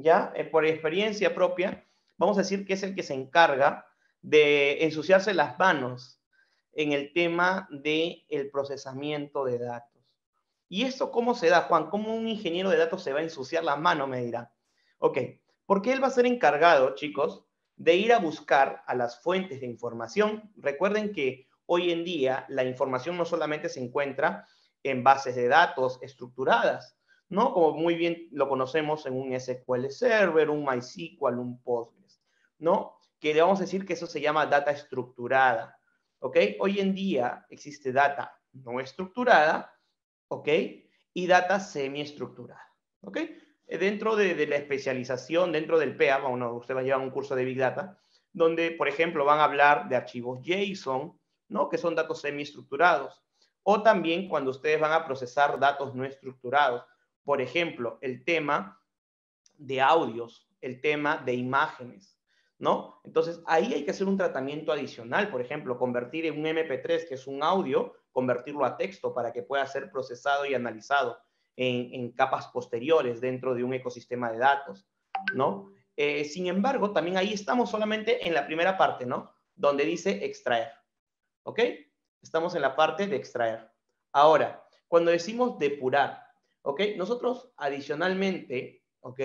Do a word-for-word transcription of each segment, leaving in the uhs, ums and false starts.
ya, eh, por experiencia propia, vamos a decir que es el que se encarga de ensuciarse las manos en el tema del procesamiento de datos. ¿Y esto cómo se da, Juan? ¿Cómo un ingeniero de datos se va a ensuciar las manos, me dirá? Ok, porque él va a ser encargado, chicos, de ir a buscar a las fuentes de información. Recuerden que hoy en día la información no solamente se encuentra en bases de datos estructuradas, ¿no? Como muy bien lo conocemos en un S Q L Server, un MySQL, un Postgres, ¿no? Que le vamos a decir que eso se llama data estructurada, ¿ok? Hoy en día existe data no estructurada, ¿ok? Y data semiestructurada, ¿ok? Dentro de, de la especialización, dentro del P E A, bueno, usted va a llevar un curso de Big Data, donde, por ejemplo, van a hablar de archivos JSON, ¿no? Que son datos semiestructurados. O también cuando ustedes van a procesar datos no estructurados. Por ejemplo, el tema de audios, el tema de imágenes, ¿no? Entonces, ahí hay que hacer un tratamiento adicional, por ejemplo, convertir en un M P tres, que es un audio, convertirlo a texto para que pueda ser procesado y analizado en, en capas posteriores dentro de un ecosistema de datos, ¿no? Eh, sin embargo, también ahí estamos solamente en la primera parte, ¿no? Donde dice extraer, ¿ok? Estamos en la parte de extraer. Ahora, cuando decimos depurar, ¿ok? Nosotros adicionalmente, ¿ok?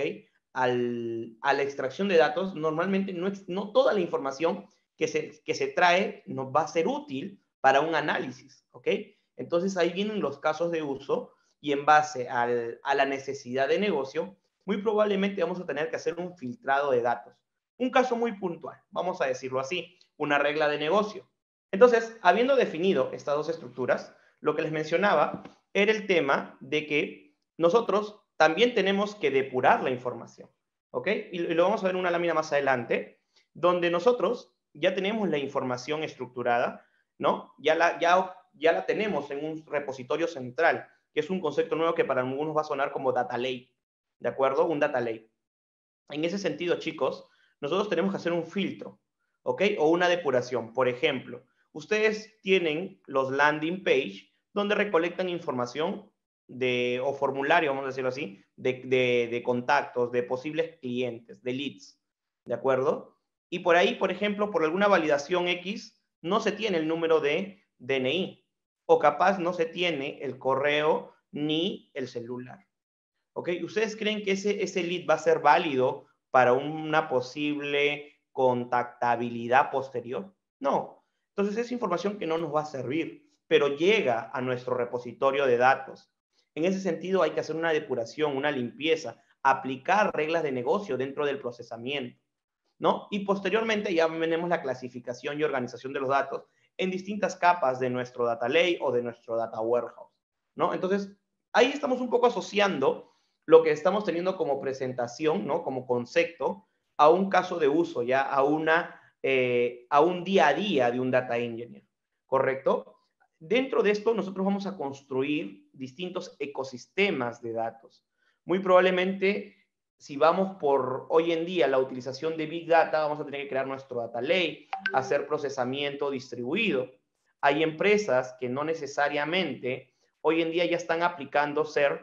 Al, a la extracción de datos, normalmente no, no toda la información que se, que se trae nos va a ser útil para un análisis, ¿ok? Entonces ahí vienen los casos de uso y en base al, a la necesidad de negocio, muy probablemente vamos a tener que hacer un filtrado de datos. Un caso muy puntual, vamos a decirlo así, una regla de negocio. Entonces, habiendo definido estas dos estructuras, lo que les mencionaba era el tema de que nosotros también tenemos que depurar la información, ¿ok? Y lo vamos a ver en una lámina más adelante, donde nosotros ya tenemos la información estructurada, ¿no? Ya la, ya, ya la tenemos en un repositorio central, que es un concepto nuevo que para algunos va a sonar como data lake, ¿de acuerdo? Un data lake. En ese sentido, chicos, nosotros tenemos que hacer un filtro, ¿ok? O una depuración. Por ejemplo, ustedes tienen los landing page donde recolectan información de, o formulario, vamos a decirlo así, de, de, de contactos, de posibles clientes, de leads, ¿de acuerdo? Y por ahí, por ejemplo, por alguna validación X, no se tiene el número de D N I, o capaz no se tiene el correo ni el celular. ¿Ok? ¿Ustedes creen que ese, ese lead va a ser válido para una posible contactabilidad posterior? No. Entonces es información que no nos va a servir, pero llega a nuestro repositorio de datos. En ese sentido hay que hacer una depuración, una limpieza, aplicar reglas de negocio dentro del procesamiento, ¿no? Y posteriormente ya tenemos la clasificación y organización de los datos en distintas capas de nuestro data lake o de nuestro data warehouse, ¿no? Entonces, ahí estamos un poco asociando lo que estamos teniendo como presentación, ¿no? Como concepto, a un caso de uso, ya a, una, eh, a un día a día de un data engineer, ¿correcto? Dentro de esto, nosotros vamos a construir distintos ecosistemas de datos. Muy probablemente, si vamos por hoy en día la utilización de Big Data, vamos a tener que crear nuestro data lake, hacer procesamiento distribuido. Hay empresas que no necesariamente hoy en día ya están aplicando ser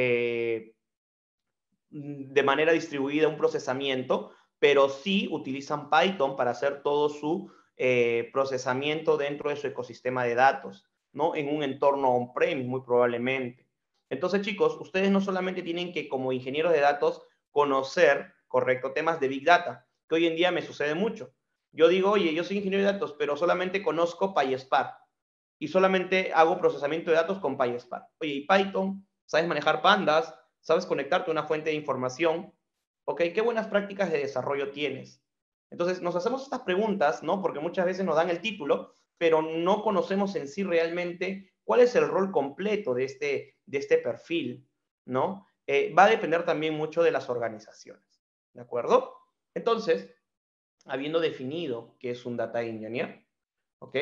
eh, de manera distribuida un procesamiento, pero sí utilizan Python para hacer todo su eh, procesamiento dentro de su ecosistema de datos, ¿no? En un entorno on-premise, muy probablemente. Entonces, chicos, ustedes no solamente tienen que, como ingenieros de datos, conocer, correcto, temas de Big Data, que hoy en día me sucede mucho. Yo digo, oye, yo soy ingeniero de datos, pero solamente conozco PySpark y solamente hago procesamiento de datos con PySpark. Oye, ¿y Python? ¿Sabes manejar pandas? ¿Sabes conectarte a una fuente de información? ¿Ok? ¿Qué buenas prácticas de desarrollo tienes? Entonces, nos hacemos estas preguntas, ¿no? Porque muchas veces nos dan el título, pero no conocemos en sí realmente cuál es el rol completo de este, de este perfil, ¿no? Eh, va a depender también mucho de las organizaciones, ¿de acuerdo? Entonces, habiendo definido qué es un data engineer, ¿ok?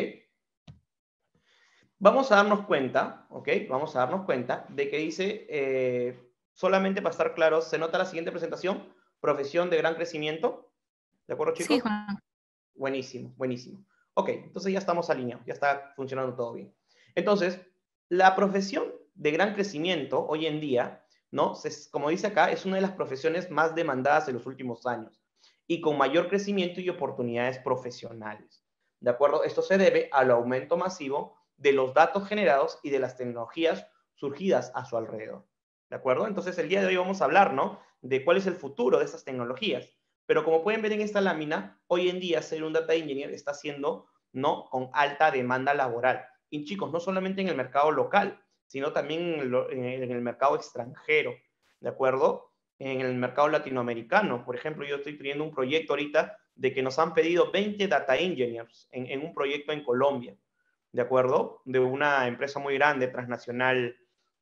Vamos a darnos cuenta, ¿ok? Vamos a darnos cuenta de que dice, eh, solamente para estar claros, se nota la siguiente presentación, profesión de gran crecimiento. ¿De acuerdo, Sí, chicos? Juan. Buenísimo, buenísimo. Ok, entonces ya estamos alineados, ya está funcionando todo bien. Entonces, la profesión de gran crecimiento hoy en día ¿no? Se- como dice acá, es una de las profesiones más demandadas en los últimos años y con mayor crecimiento y oportunidades profesionales. ¿De acuerdo? Esto se debe al aumento masivo de los datos generados y de las tecnologías surgidas a su alrededor. ¿De acuerdo? Entonces, el día de hoy vamos a hablar, ¿no? De cuál es el futuro de estas tecnologías. Pero como pueden ver en esta lámina, hoy en día ser un data engineer está siendo, ¿no? Con alta demanda laboral. Y chicos, no solamente en el mercado local, sino también en el, en el mercado extranjero, ¿de acuerdo? En el mercado latinoamericano. Por ejemplo, yo estoy teniendo un proyecto ahorita de que nos han pedido veinte data engineers en, en un proyecto en Colombia, ¿de acuerdo? De una empresa muy grande, transnacional,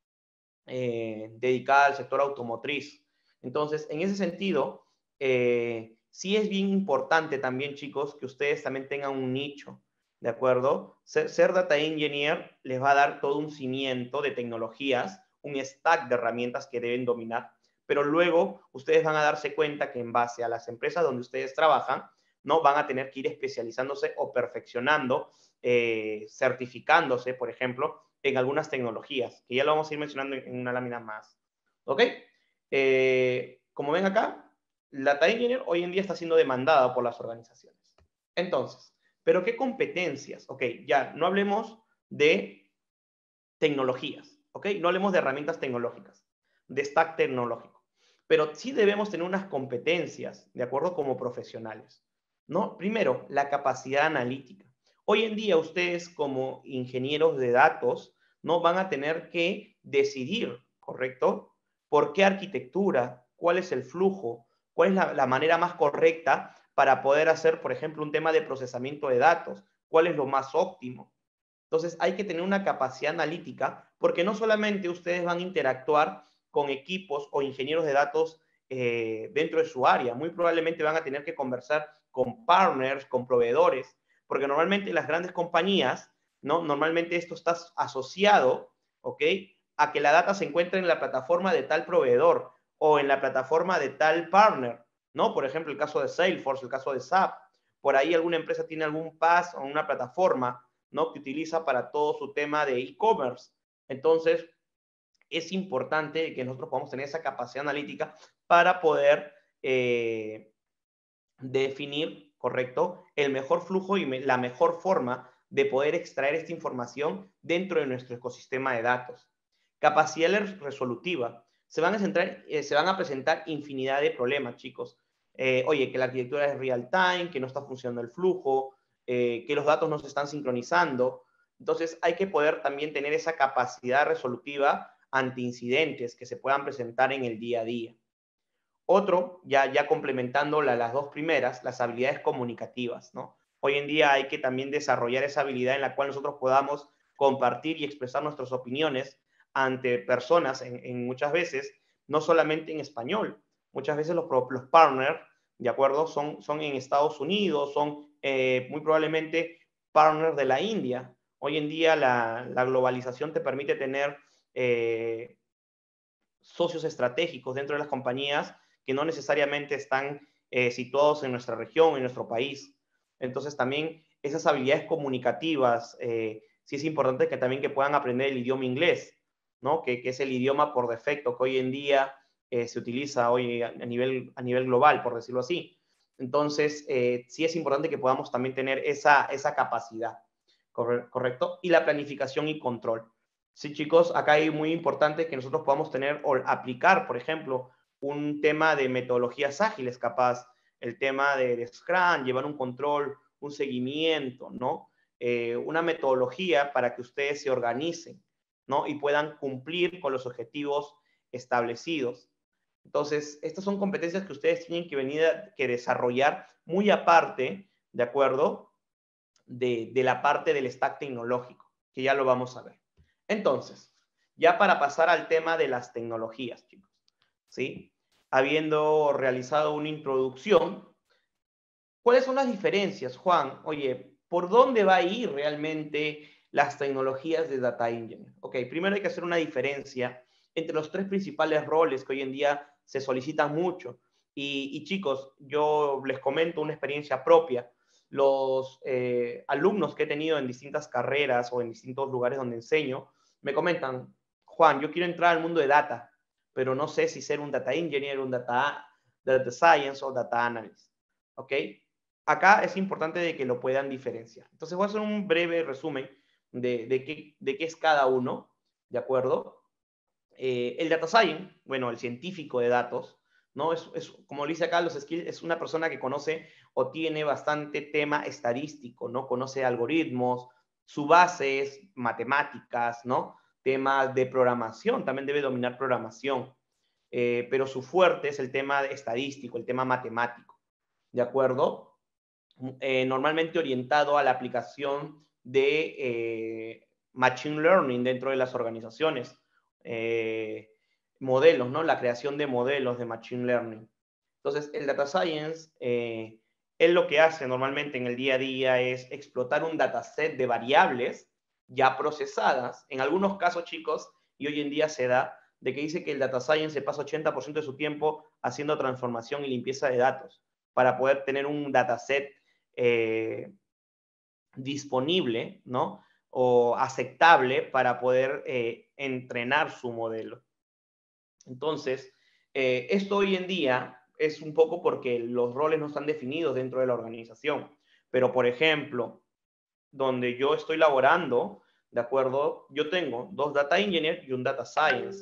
eh, dedicada al sector automotriz. Entonces, en ese sentido, eh, sí es bien importante también, chicos, que ustedes también tengan un nicho, ¿de acuerdo? Ser, ser data engineer les va a dar todo un cimiento de tecnologías, un stack de herramientas que deben dominar, pero luego ustedes van a darse cuenta que en base a las empresas donde ustedes trabajan, ¿no? Van a tener que ir especializándose o perfeccionando, eh, certificándose, por ejemplo, en algunas tecnologías, que ya lo vamos a ir mencionando en una lámina más. ¿Ok? Eh, como ven acá, la Data Engineer hoy en día está siendo demandada por las organizaciones. Entonces, ¿pero qué competencias? Ok, ya, no hablemos de tecnologías, ¿ok? No hablemos de herramientas tecnológicas, de stack tecnológico. Pero sí debemos tener unas competencias, ¿de acuerdo? Como profesionales, ¿no? Primero, la capacidad analítica. Hoy en día ustedes como ingenieros de datos, ¿no? Van a tener que decidir, ¿correcto? ¿Por qué arquitectura? ¿Cuál es el flujo? ¿Cuál es la, la manera más correcta para poder hacer, por ejemplo, un tema de procesamiento de datos? ¿Cuál es lo más óptimo? Entonces hay que tener una capacidad analítica porque no solamente ustedes van a interactuar con equipos o ingenieros de datos eh, dentro de su área, muy probablemente van a tener que conversar con partners, con proveedores, porque normalmente las grandes compañías, ¿no? Normalmente esto está asociado, ¿ok? A que la data se encuentre en la plataforma de tal proveedor o en la plataforma de tal partner, ¿no? Por ejemplo, el caso de Salesforce, el caso de S A P. Por ahí alguna empresa tiene algún PaaS o una plataforma, ¿no? Que utiliza para todo su tema de e-commerce. Entonces, es importante que nosotros podamos tener esa capacidad analítica para poder eh, definir, ¿correcto?, el mejor flujo y me, la mejor forma de poder extraer esta información dentro de nuestro ecosistema de datos. Capacidad resolutiva. Se van a, centrar, eh, se van a presentar infinidad de problemas, chicos. Eh, oye, que la arquitectura es real time, que no está funcionando el flujo, eh, que los datos no se están sincronizando. Entonces hay que poder también tener esa capacidad resolutiva ante incidentes que se puedan presentar en el día a día. Otro, ya, ya complementando la, las dos primeras, las habilidades comunicativas, ¿no? Hoy en día hay que también desarrollar esa habilidad en la cual nosotros podamos compartir y expresar nuestras opiniones ante personas, en, en muchas veces, no solamente en español. Muchas veces los, los partners, ¿de acuerdo? Son, son en Estados Unidos, son eh, muy probablemente partners de la India. Hoy en día la, la globalización te permite tener eh, socios estratégicos dentro de las compañías que no necesariamente están eh, situados en nuestra región, en nuestro país. Entonces también esas habilidades comunicativas, eh, sí es importante que también que puedan aprender el idioma inglés, ¿no? Que, que es el idioma por defecto que hoy en día eh, se utiliza hoy a nivel, a nivel global, por decirlo así. Entonces, eh, sí es importante que podamos también tener esa, esa capacidad, ¿correcto? Y la planificación y control. Sí, chicos, acá es muy importante que nosotros podamos tener o aplicar, por ejemplo, un tema de metodologías ágiles, capaz, el tema de, de Scrum, llevar un control, un seguimiento, ¿no? Eh, una metodología para que ustedes se organicen, ¿no? Y puedan cumplir con los objetivos establecidos. Entonces, estas son competencias que ustedes tienen que venir a que desarrollar muy aparte, ¿de acuerdo? De, de la parte del stack tecnológico, que ya lo vamos a ver. Entonces, ya para pasar al tema de las tecnologías, chicos, ¿sí? Habiendo realizado una introducción, ¿cuáles son las diferencias, Juan? Oye, ¿por dónde va a ir realmente las tecnologías de Data Engineer? Ok, primero hay que hacer una diferencia entre los tres principales roles que hoy en día se solicitan mucho. Y, y chicos, yo les comento una experiencia propia. Los eh, alumnos que he tenido en distintas carreras o en distintos lugares donde enseño, me comentan, Juan, yo quiero entrar al mundo de data, pero no sé si ser un data engineer, un data, data science o data analyst. ¿Ok? Acá es importante de que lo puedan diferenciar. Entonces voy a hacer un breve resumen de, de, qué, de qué es cada uno, ¿de acuerdo? Eh, el data science, bueno, el científico de datos, ¿no? Es, es, como lo dice acá, los skills, es una persona que conoce o tiene bastante tema estadístico, ¿no? Conoce algoritmos, su base es matemáticas, ¿no? Temas de programación, también debe dominar programación, eh, pero su fuerte es el tema estadístico, el tema matemático, ¿de acuerdo? Eh, normalmente orientado a la aplicación de eh, machine learning dentro de las organizaciones, eh, modelos, ¿no? La creación de modelos de machine learning. Entonces, el data science, eh, él lo que hace normalmente en el día a día es explotar un dataset de variables ya procesadas. En algunos casos, chicos, y hoy en día se da, de que dice que el data science se pasa ochenta por ciento de su tiempo haciendo transformación y limpieza de datos para poder tener un dataset eh, disponible, ¿no? O aceptable para poder eh, entrenar su modelo. Entonces, eh, esto hoy en día es un poco porque los roles no están definidos dentro de la organización. Pero, por ejemplo, donde yo estoy laborando, ¿de acuerdo? Yo tengo dos data engineers y un data science,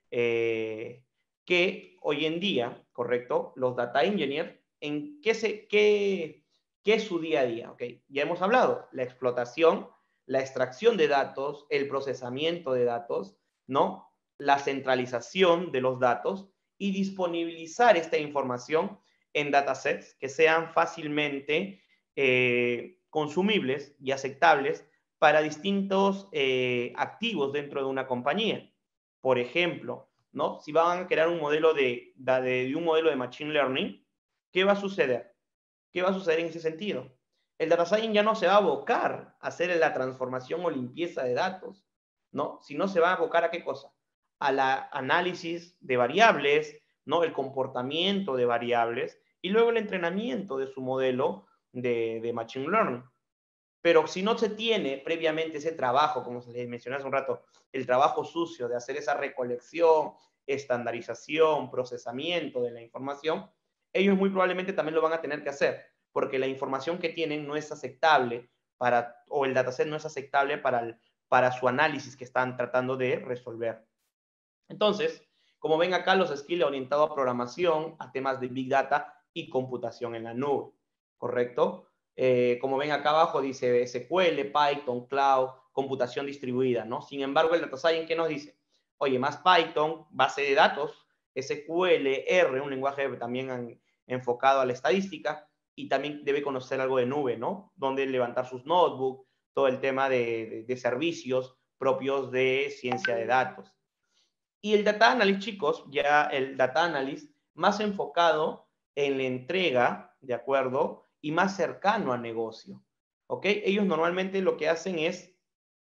eh, que hoy en día, ¿correcto? Los data engineers, ¿en qué, se, qué, qué es su día a día? ¿Ok? Ya hemos hablado, la explotación, la extracción de datos, el procesamiento de datos, ¿no? La centralización de los datos y disponibilizar esta información en datasets que sean fácilmente eh, consumibles y aceptables para distintos eh, activos dentro de una compañía. Por ejemplo, ¿no? Si van a crear un modelo de, de, de un modelo de machine learning, ¿qué va a suceder? ¿Qué va a suceder en ese sentido? El data science ya no se va a abocar a hacer la transformación o limpieza de datos, ¿no? Sino se va a abocar a qué cosa? A la análisis de variables, ¿no? El comportamiento de variables y luego el entrenamiento de su modelo de, de Machine Learning. Pero si no se tiene previamente ese trabajo, como se les mencioné hace un rato, el trabajo sucio de hacer esa recolección, estandarización, procesamiento de la información, ellos muy probablemente también lo van a tener que hacer, porque la información que tienen no es aceptable para, o el dataset no es aceptable para, el, para su análisis que están tratando de resolver. Entonces, como ven acá, los skills orientados a programación, a temas de Big Data y computación en la nube, ¿correcto? Eh, como ven acá abajo dice S Q L, Python, Cloud, computación distribuida, ¿no? Sin embargo, el Data Science, ¿qué nos dice? Oye, más Python, base de datos, S Q L, R, un lenguaje también en, enfocado a la estadística, y también debe conocer algo de nube, ¿no? Donde levantar sus notebooks, todo el tema de, de, de servicios propios de ciencia de datos. Y el data analyst, chicos, ya el data analyst más enfocado en la entrega, ¿de acuerdo? Y más cercano al negocio, ¿ok? Ellos normalmente lo que hacen es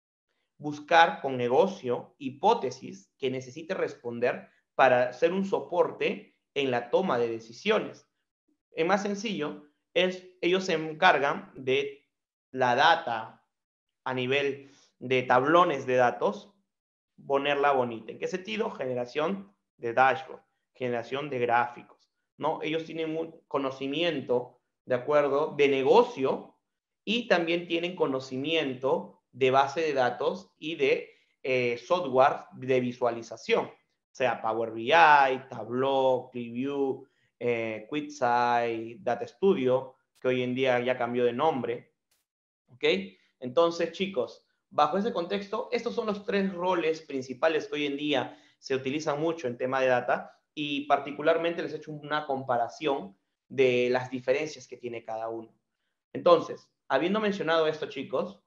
buscar con negocio hipótesis que necesite responder para ser un soporte en la toma de decisiones. En más sencillo, es, ellos se encargan de la data a nivel de tablones de datos, ponerla bonita. ¿En qué sentido? Generación de dashboard, generación de gráficos, ¿no? Ellos tienen un conocimiento, ¿de acuerdo?, de negocio y también tienen conocimiento de base de datos y de eh, software de visualización, sea Power B I, Tableau, ClickView, eh, QuickSight, Data Studio, que hoy en día ya cambió de nombre, ¿ok? Entonces, chicos, bajo ese contexto, estos son los tres roles principales que hoy en día se utilizan mucho en tema de data y particularmente les he hecho una comparación de las diferencias que tiene cada uno. Entonces, habiendo mencionado esto, chicos,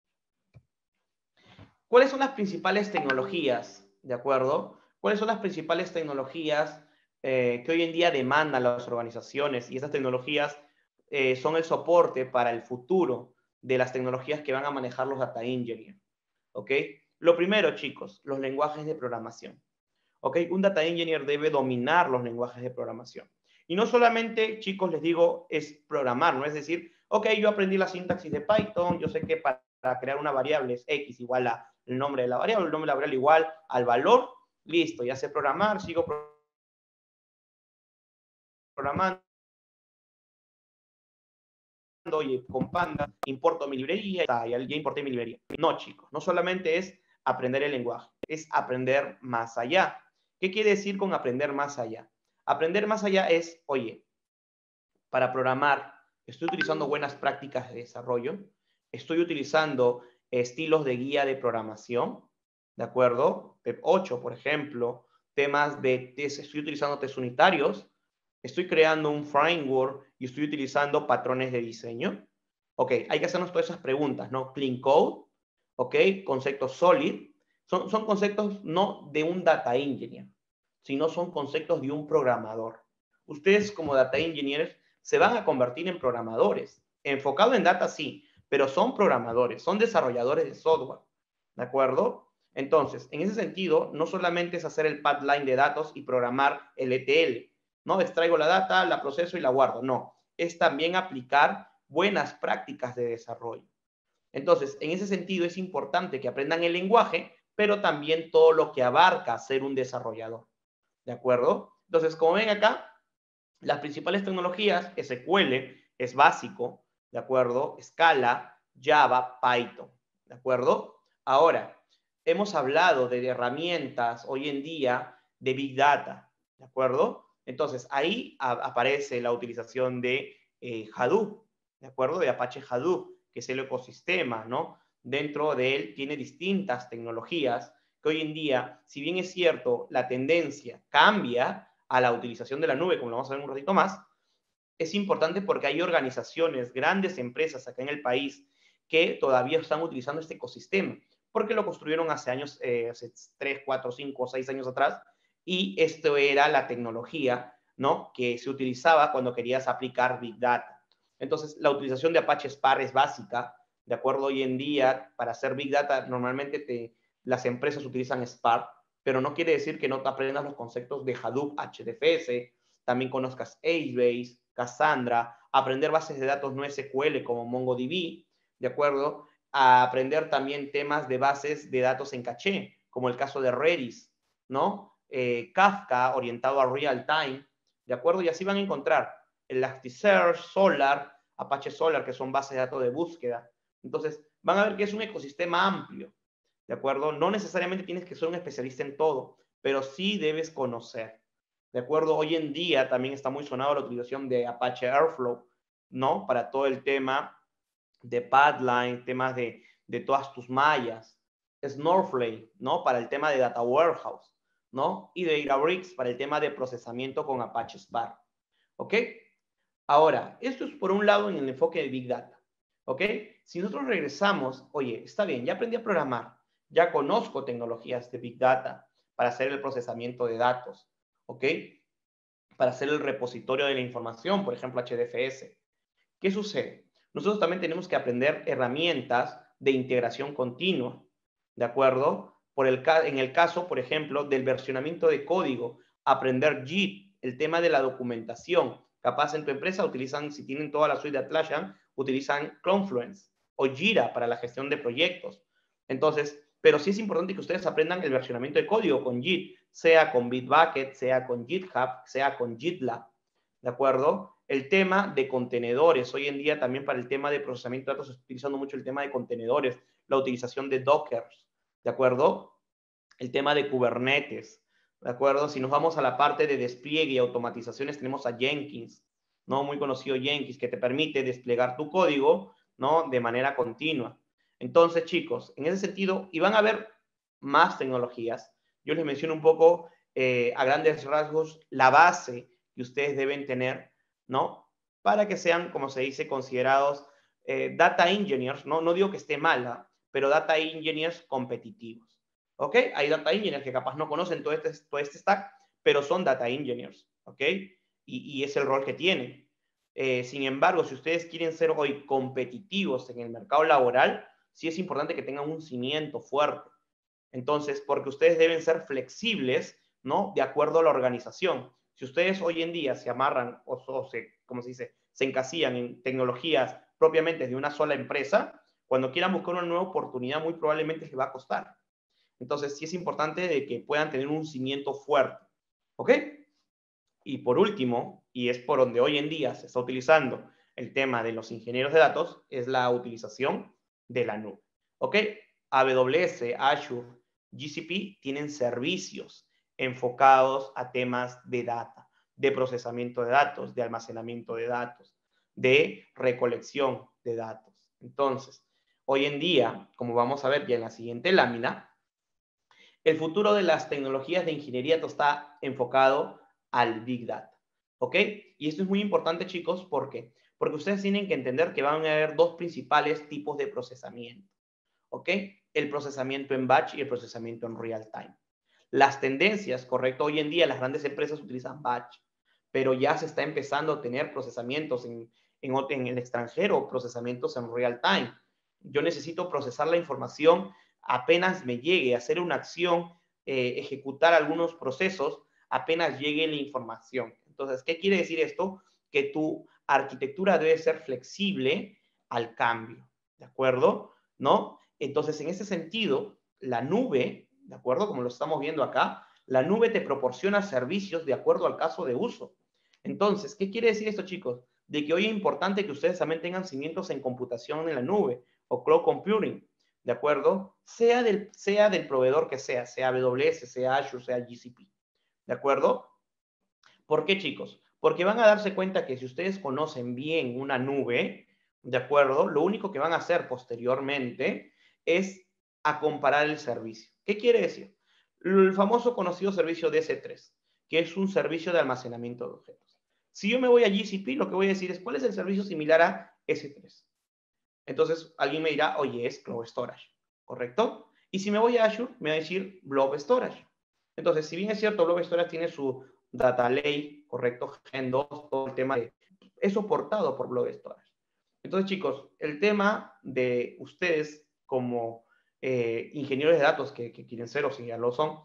¿cuáles son las principales tecnologías, de acuerdo? ¿Cuáles son las principales tecnologías eh, que hoy en día demandan las organizaciones? Y estas tecnologías eh, son el soporte para el futuro de las tecnologías que van a manejar los data engineers, ¿ok? Lo primero, chicos, los lenguajes de programación, ¿ok? Un data engineer debe dominar los lenguajes de programación. Y no solamente, chicos, les digo, es programar, ¿no? Es decir, ok, yo aprendí la sintaxis de Python, yo sé que para crear una variable es X igual a el nombre de la variable, el nombre de la variable igual al valor listo, ya sé programar, sigo programando, oye, con Panda, importo mi librería, y ya, ya importé mi librería. No, chicos, no solamente es aprender el lenguaje, es aprender más allá. ¿Qué quiere decir con aprender más allá? Aprender más allá es, oye, para programar, estoy utilizando buenas prácticas de desarrollo, estoy utilizando estilos de guía de programación, ¿de acuerdo? P E P ocho, por ejemplo, temas de test, estoy utilizando test unitarios, estoy creando un framework y estoy utilizando patrones de diseño. Ok, hay que hacernos todas esas preguntas, ¿no? Clean code, ok, conceptos solid, son, son conceptos no de un data engineer, sino son conceptos de un programador. Ustedes como data engineers se van a convertir en programadores. Enfocado en data, sí, pero son programadores, son desarrolladores de software, ¿de acuerdo? Entonces, en ese sentido, no solamente es hacer el pipeline de datos y programar el E T L, ¿no? Extraigo la data, la proceso y la guardo, no. Es también aplicar buenas prácticas de desarrollo. Entonces, en ese sentido, es importante que aprendan el lenguaje, pero también todo lo que abarca ser un desarrollador, ¿de acuerdo? Entonces, como ven acá, las principales tecnologías, S Q L es básico, ¿de acuerdo? Scala, Java, Python, ¿de acuerdo? Ahora, hemos hablado de herramientas hoy en día de Big Data, ¿de acuerdo? Entonces, ahí a, aparece la utilización de eh, Hadoop, ¿de acuerdo? De Apache Hadoop, que es el ecosistema, ¿no? Dentro de él tiene distintas tecnologías que hoy en día, si bien es cierto, la tendencia cambia a la utilización de la nube, como lo vamos a ver un ratito más, es importante porque hay organizaciones, grandes empresas acá en el país que todavía están utilizando este ecosistema, porque lo construyeron hace años, eh, hace tres, cuatro, cinco, seis años atrás, y esto era la tecnología, ¿no? Que se utilizaba cuando querías aplicar Big Data. Entonces, la utilización de Apache Spark es básica, de acuerdo, hoy en día, para hacer Big Data, normalmente te, las empresas utilizan Spark, pero no quiere decir que no te aprendas los conceptos de Hadoop, H D F S, también conozcas HBase, Cassandra, aprender bases de datos no S Q L como MongoDB, ¿de acuerdo? A aprender también temas de bases de datos en caché, como el caso de Redis, ¿no? Eh, Kafka, orientado a real time, ¿de acuerdo? Y así van a encontrar Elasticsearch, Solar, Apache Solar, que son bases de datos de búsqueda. Entonces, van a ver que es un ecosistema amplio, ¿de acuerdo? No necesariamente tienes que ser un especialista en todo, pero sí debes conocer. ¿De acuerdo? Hoy en día también está muy sonado la utilización de Apache Airflow, ¿no? Para todo el tema de pipeline, temas de, de todas tus mallas. Snowflake, ¿no? Para el tema de Data Warehouse, ¿no? Y de Databricks para el tema de procesamiento con Apache Spark, ¿ok? Ahora, esto es por un lado en el enfoque de Big Data, ¿ok? Si nosotros regresamos, oye, está bien, ya aprendí a programar, ya conozco tecnologías de Big Data para hacer el procesamiento de datos, ¿ok? Para hacer el repositorio de la información, por ejemplo, H D F S. ¿Qué sucede? Nosotros también tenemos que aprender herramientas de integración continua, ¿de acuerdo? Por el, en el caso, por ejemplo, del versionamiento de código, aprender Git, el tema de la documentación. Capaz en tu empresa utilizan, si tienen toda la suite de Atlassian, utilizan Confluence o Jira para la gestión de proyectos. Entonces, pero sí es importante que ustedes aprendan el versionamiento de código con Git, sea con Bitbucket, sea con GitHub, sea con GitLab, ¿de acuerdo? El tema de contenedores, hoy en día también para el tema de procesamiento de datos se está utilizando mucho el tema de contenedores, la utilización de Docker, ¿de acuerdo? El tema de Kubernetes, ¿de acuerdo? Si nos vamos a la parte de despliegue y automatizaciones, tenemos a Jenkins, ¿no? Muy conocido Jenkins, que te permite desplegar tu código, ¿no? De manera continua. Entonces, chicos, en ese sentido, y van a haber más tecnologías. Yo les menciono un poco eh, a grandes rasgos la base que ustedes deben tener, ¿no? Para que sean, como se dice, considerados eh, data engineers, ¿no? No digo que esté mala, pero data engineers competitivos, ¿ok? Hay data engineers que capaz no conocen todo este, todo este stack, pero son data engineers, ¿ok? Y, y es el rol que tienen. Eh, sin embargo, si ustedes quieren ser hoy competitivos en el mercado laboral, sí es importante que tengan un cimiento fuerte. Entonces, porque ustedes deben ser flexibles, ¿no? De acuerdo a la organización. Si ustedes hoy en día se amarran o, o se, ¿cómo se dice? Se encasillan en tecnologías propiamente de una sola empresa, cuando quieran buscar una nueva oportunidad, muy probablemente les va a costar. Entonces, sí es importante de que puedan tener un cimiento fuerte, ¿ok? Y por último, y es por donde hoy en día se está utilizando el tema de los ingenieros de datos, es la utilización de la nube, ¿ok? A W S, Azure, G C P tienen servicios enfocados a temas de data, de procesamiento de datos, de almacenamiento de datos, de recolección de datos. Entonces, hoy en día, como vamos a ver ya en la siguiente lámina, el futuro de las tecnologías de ingeniería está enfocado al Big Data, ¿ok? Y esto es muy importante, chicos, ¿por qué? Porque ustedes tienen que entender que van a haber dos principales tipos de procesamiento, ¿ok? El procesamiento en batch y el procesamiento en real time. Las tendencias, correcto, hoy en día las grandes empresas utilizan batch, pero ya se está empezando a tener procesamientos en, en, en el extranjero, procesamientos en real time. Yo necesito procesar la información apenas me llegue, hacer una acción, eh, ejecutar algunos procesos, apenas llegue la información. Entonces, ¿qué quiere decir esto? Que tu arquitectura debe ser flexible al cambio, ¿de acuerdo? ¿No? Entonces, en ese sentido, la nube, ¿de acuerdo? Como lo estamos viendo acá, la nube te proporciona servicios de acuerdo al caso de uso. Entonces, ¿qué quiere decir esto, chicos? De que hoy es importante que ustedes también tengan cimientos en computación en la nube o cloud computing, ¿de acuerdo? Sea del, sea del proveedor que sea, sea A W S, sea Azure, sea G C P, ¿de acuerdo? ¿Por qué, chicos? Porque van a darse cuenta que si ustedes conocen bien una nube, ¿de acuerdo? Lo único que van a hacer posteriormente es a comparar el servicio. ¿Qué quiere decir? El famoso conocido servicio D S tres, que es un servicio de almacenamiento de objetos. Si yo me voy a G C P, lo que voy a decir es, ¿cuál es el servicio similar a S tres? Entonces, alguien me dirá, oye, es Cloud Storage, ¿correcto? Y si me voy a Azure, me va a decir Blob Storage. Entonces, si bien es cierto, Blob Storage tiene su data lake, ¿correcto? Gen dos, todo el tema de, es soportado por Blob Storage. Entonces, chicos, el tema de ustedes como eh, ingenieros de datos que, que quieren ser o si ya lo son,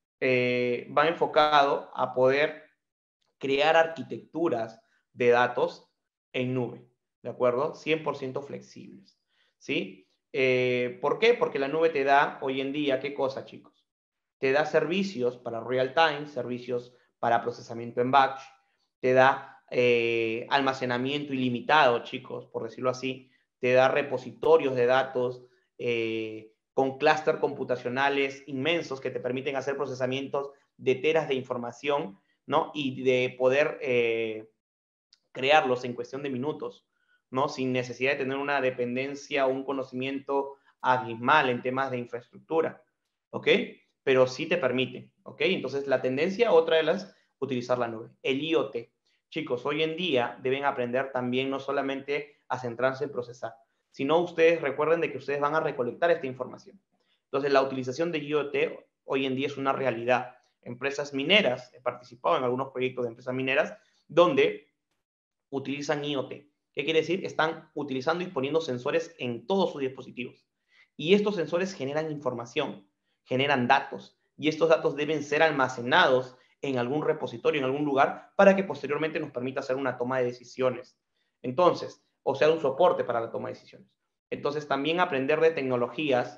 eh, va enfocado a poder crear arquitecturas de datos en nube, ¿de acuerdo? cien por ciento flexibles, ¿sí? Eh, ¿Por qué? Porque la nube te da hoy en día, ¿qué cosa, chicos? Te da servicios para real time, servicios para procesamiento en batch, te da eh, almacenamiento ilimitado, chicos, por decirlo así, te da repositorios de datos eh, con clústeres computacionales inmensos que te permiten hacer procesamientos de teras de información, ¿no? Y de poder eh, crearlos en cuestión de minutos, ¿no? Sin necesidad de tener una dependencia o un conocimiento abismal en temas de infraestructura, ¿ok? Pero sí te permite, ¿ok? Entonces, la tendencia, otra de las, utilizar la nube. El I O T. Chicos, hoy en día deben aprender también no solamente a centrarse en procesar, sino ustedes recuerden de que ustedes van a recolectar esta información. Entonces, la utilización de I O T hoy en día es una realidad. Empresas mineras, he participado en algunos proyectos de empresas mineras, donde utilizan I O T. ¿Qué quiere decir? Están utilizando y poniendo sensores en todos sus dispositivos. Y estos sensores generan información, generan datos, y estos datos deben ser almacenados en algún repositorio, en algún lugar, para que posteriormente nos permita hacer una toma de decisiones. Entonces, o sea, un soporte para la toma de decisiones. Entonces, también aprender de tecnologías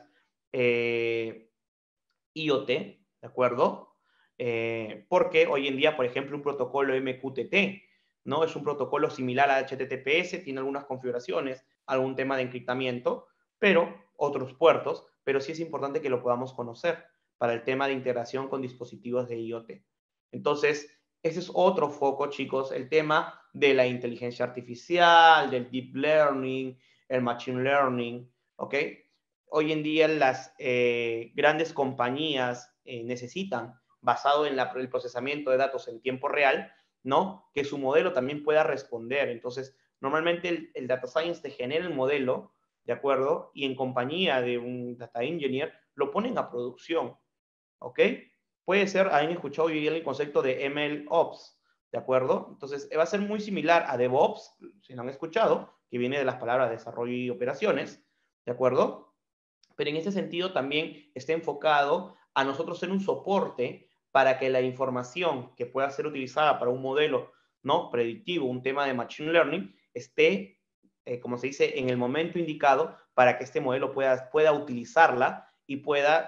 eh, I O T, ¿de acuerdo? Eh, porque hoy en día, por ejemplo, un protocolo M Q T T, ¿no? Es un protocolo similar a H T T P S, tiene algunas configuraciones, algún tema de encriptamiento, pero otros puertos, pero sí es importante que lo podamos conocer para el tema de integración con dispositivos de I O T. Entonces, ese es otro foco, chicos, el tema de la inteligencia artificial, del deep learning, el machine learning, ¿ok? Hoy en día las eh, grandes compañías eh, necesitan, basado en la, el procesamiento de datos en tiempo real, ¿no? Que su modelo también pueda responder. Entonces, normalmente el, el data science te genera el modelo, ¿de acuerdo? Y en compañía de un data engineer lo ponen a producción, ¿ok? Puede ser, han escuchado hoy el concepto de M L Ops, ¿de acuerdo? Entonces, va a ser muy similar a DevOps, si lo han escuchado, que viene de las palabras desarrollo y operaciones, ¿de acuerdo? Pero en ese sentido también está enfocado a nosotros ser un soporte para que la información que pueda ser utilizada para un modelo, ¿no? Predictivo, un tema de machine learning, esté, eh, como se dice, en el momento indicado para que este modelo pueda, pueda utilizarla y pueda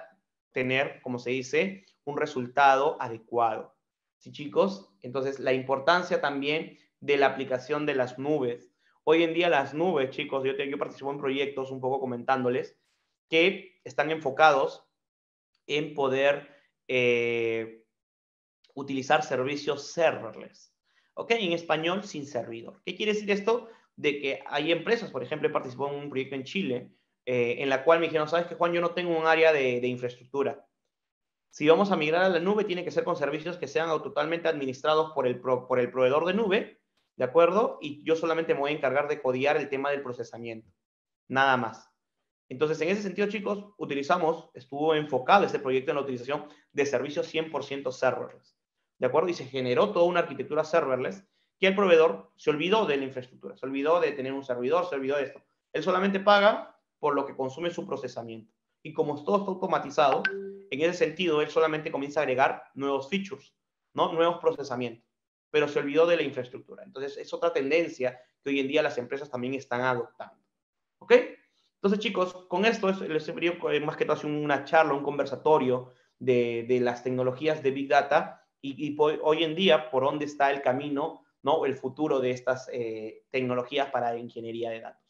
tener, como se dice, un resultado adecuado. ¿Sí, chicos? Entonces, la importancia también de la aplicación de las nubes. Hoy en día las nubes, chicos, yo, te, yo participo en proyectos un poco comentándoles que están enfocados en poder eh, utilizar servicios serverless. ¿Ok? En español, sin servidor. ¿Qué quiere decir esto? De que hay empresas, por ejemplo, he participado en un proyecto en Chile, eh, en la cual me dijeron, ¿sabes qué, Juan? Yo no tengo un área de, de infraestructura. Si vamos a migrar a la nube, tiene que ser con servicios que sean totalmente administrados por el, pro, por el proveedor de nube, ¿de acuerdo? Y yo solamente me voy a encargar de codiar el tema del procesamiento. Nada más. Entonces, en ese sentido, chicos, utilizamos, estuvo enfocado este proyecto en la utilización de servicios cien por ciento serverless, ¿de acuerdo? Y se generó toda una arquitectura serverless que el proveedor se olvidó de la infraestructura, se olvidó de tener un servidor, se olvidó de esto. Él solamente paga por lo que consume su procesamiento. Y como todo está automatizado, en ese sentido, él solamente comienza a agregar nuevos features, ¿no? Nuevos procesamientos, pero se olvidó de la infraestructura. Entonces, es otra tendencia que hoy en día las empresas también están adoptando. ¿Ok? Entonces, chicos, con esto les he querido más que todo hacer una charla, un conversatorio de, de las tecnologías de Big Data y, y por, hoy en día por dónde está el camino, ¿no? El futuro de estas eh, tecnologías para ingeniería de datos.